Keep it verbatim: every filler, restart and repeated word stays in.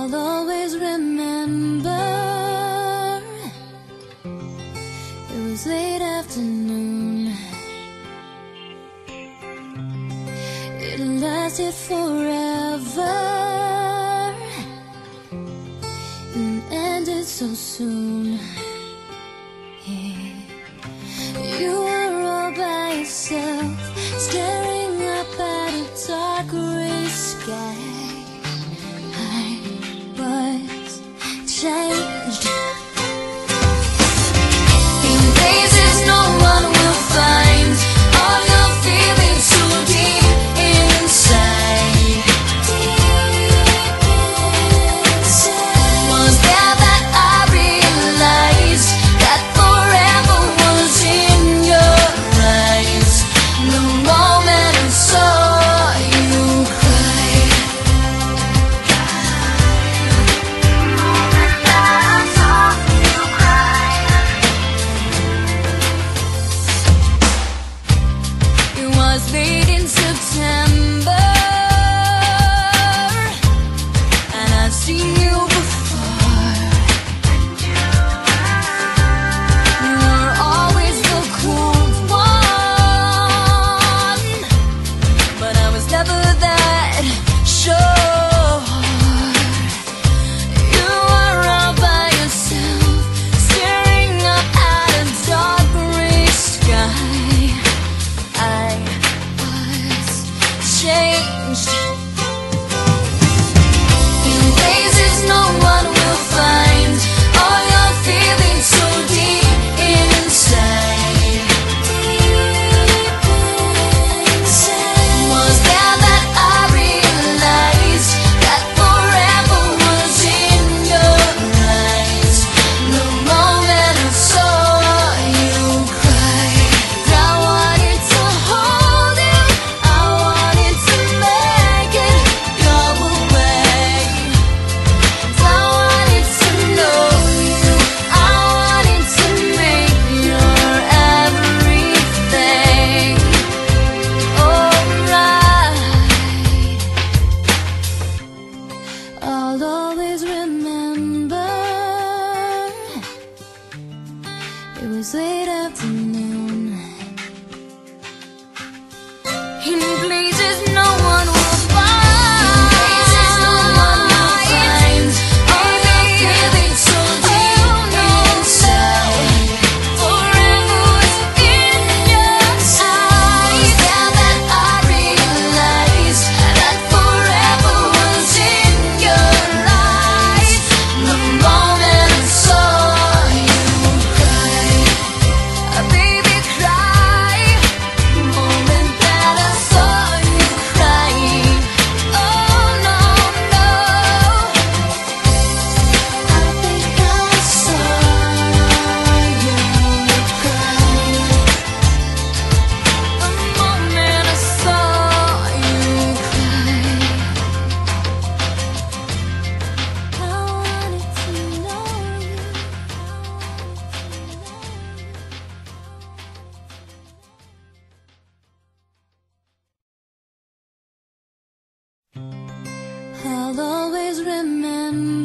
I'll always remember. It was late afternoon. It lasted forever and ended so soon. Yeah. You were all by yourself, staring up at a dark gray sky. I was changed in places no one will find. All your feelings so deep inside, deep inside. Was there that I realized that forever was in your eyes? The moment I saw you cry, it was late in September, and I've seen you before. You were always the cool one, but I was never that sure. You were all by yourself, staring up at a dark gray sky. I was changed in places no one will find. All your feelings so deep inside, deep inside. Was there that I realized that forever was in your eyes? The moment I saw you cry, I wanted to hold you, I wanted to make it go away. I wanted to know you, I wanted to make your everything alright. I'll always remember. It was late afternoon in places no one will find. Places no one will find. All your feelings so deep inside, forever was in your eyes. Yeah, that I realized that forever was in your eyes. The moment I saw you cry, baby, cry. The moment that I saw you cry, oh no, no. I think I saw you cry. The moment I saw you cry, I wanted to know you. I'll always remember.